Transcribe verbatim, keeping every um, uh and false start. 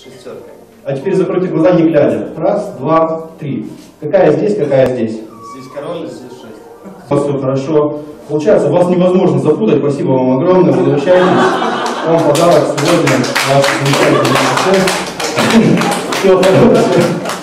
Шестерка. А теперь закройте глаза, не глядя. Раз, два, три. Какая здесь, какая здесь? Здесь король, здесь шесть. Все хорошо. Получается, вас невозможно запутать. Спасибо вам огромное. Возвращайтесь. Вам подарок сегодня. Ваш замечательный шесть. Все хорошо.